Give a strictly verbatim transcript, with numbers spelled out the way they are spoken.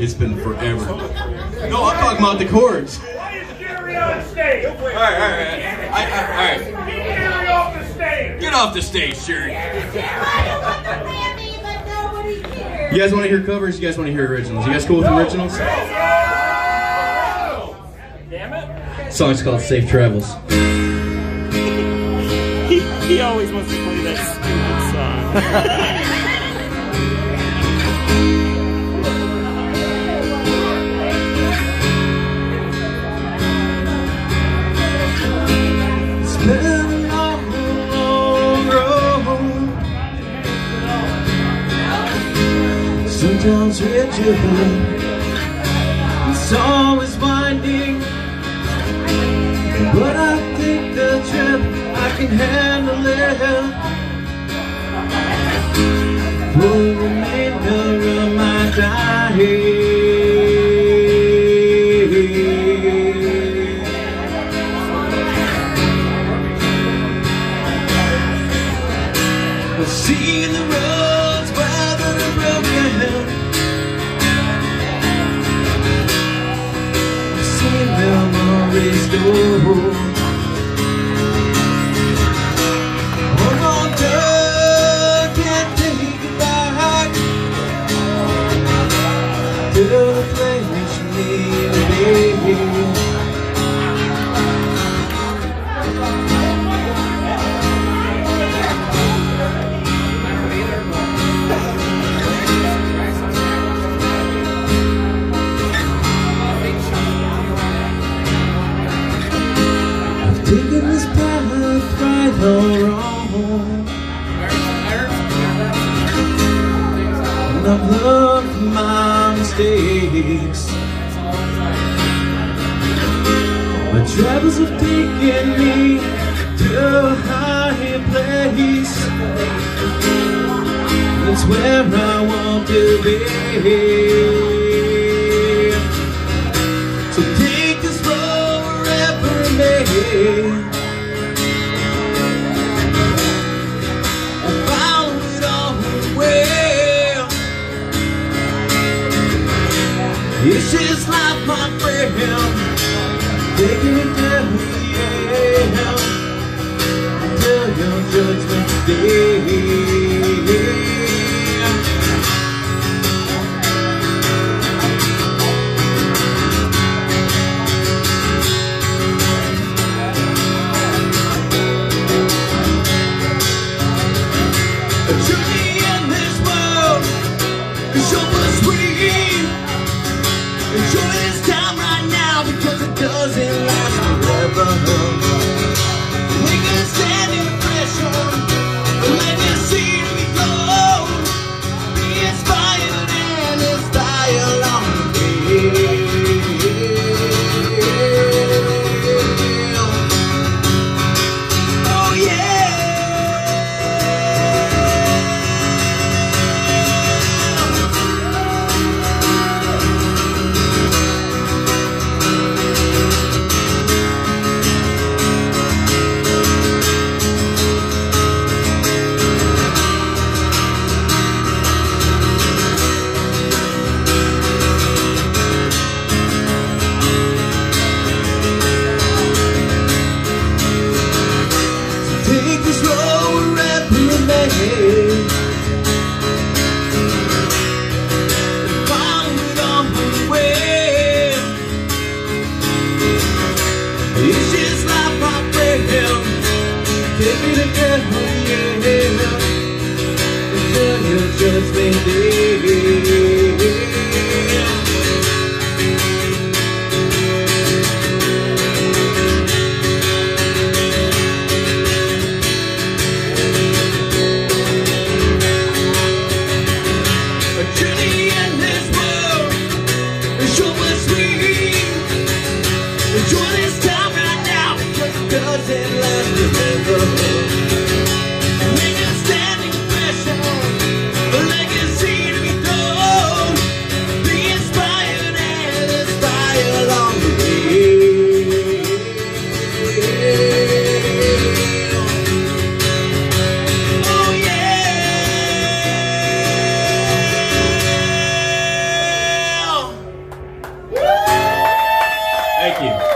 It's been forever. No, I'm talking about the chords. Why is Jerry on stage? All right, all right, all right. All right. Get Jerry off the stage. Get off the stage, Jerry. I want the Grammy, but nobody cares. You guys want to hear covers? You guys want to hear originals? You guys cool with originals? Damn it. The song's called Safe Travels. he, he always wants to play that stupid song. It's been a long, long road. Sometimes it's your home. It's always winding, but I think the trip I can handle it. For the remainder of my time, I've seen the roads weathered and broken. I've seen memories stored. One more day, can't take it back to the place you need to be. Taking this path right or wrong, and I've learned from my mistakes. My travels have taken me to a higher place. That's where I want to be. So take this road wherever it may. And follow it all the way. It's just like my friend, taking it down to the end until your judgment day. Enjoy this time right now, because it doesn't last forever. We can stand the pressure. Thank you.